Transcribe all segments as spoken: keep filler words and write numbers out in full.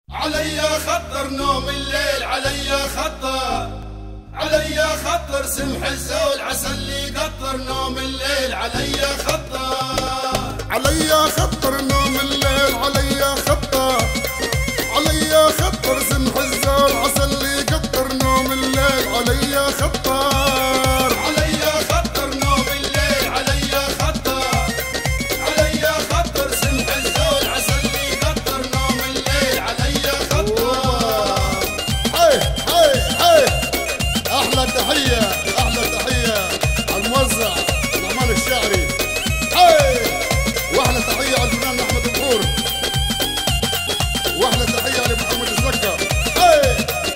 علي خطر نوم الليل، علي خطر، علي خطر سمح الزول عسى اللي قطر نوم الليل، علي خطر، علي خطر نوم الليل، علي خطر، علي خطر سمح الزول عسى اللي قطر نوم الليل، علي خطر، علي خطر نوم الليل، علي خطر، علي خطر سمح الزول عسى اللي قطر نوم الليل، علي خطر. حي حي حي احلى تحيه، احلى تحيه على الموزع العمال الشعري، حي واحلى تحيه على الفنان احمد البحور، واحلى تحيه على محمد الزكا، حي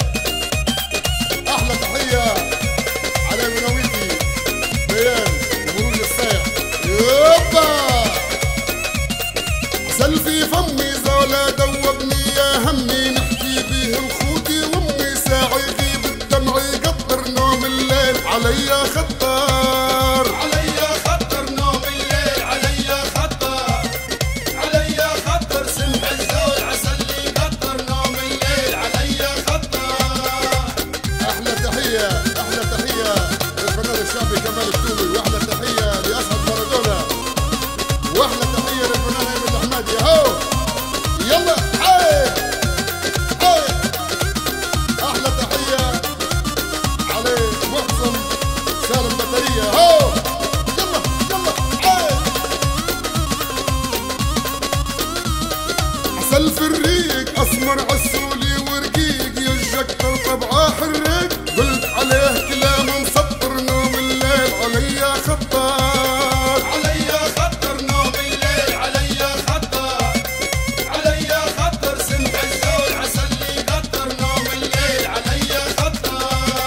احلى تحيه على مناويتي بيان وبروج السايح، يوبا عسل في فمي زولا دوبني يا همي، نحكي بيه لخوتي وامي ساعي يغيب الدمع يقطر نوم الليل، علي خطر، علي خطر نوم الليل، علي خطر، علي خطر سمح الزول عسى اللي قطر نوم الليل، علي خطر. احلى تحيه، احلى تحيه للفنان الشعبي كمال التومي، واحلى تحيه لاسعد مارادونا، واحلى تحيه للفنان ايمن الحمادي، هو يلا حي حي احلى تحيه علي محسن سالم بطريه، هو يلا يلا حي عسل في الريق اسمر عسولي ورقيق يجكر طبعه حريق، قلت عليه كلام مسطر نوم الليل، علي خطر، علي خطر نوم الليل، علي خطر، علي خطر سمح الزول عسى اللي قطر نوم الليل، علي خطر.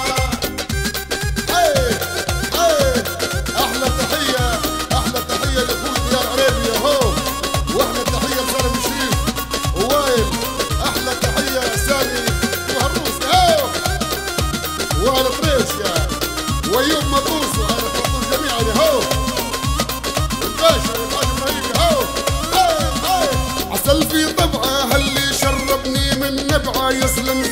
حي حي احلى تحيه، احلى تحيه لاخوي ديار عريبيا، هو واحلى تحيه لسالم الشريف ووائل، احلى تحيه سالي وهروس، هو واهل طريش يا وايوب مطوس واهل مطوس جميعا، هو الباشا والحاج ابراهيم، هو هاي هاي عسل في طبعه هاللي شربني من نبعه، يسلم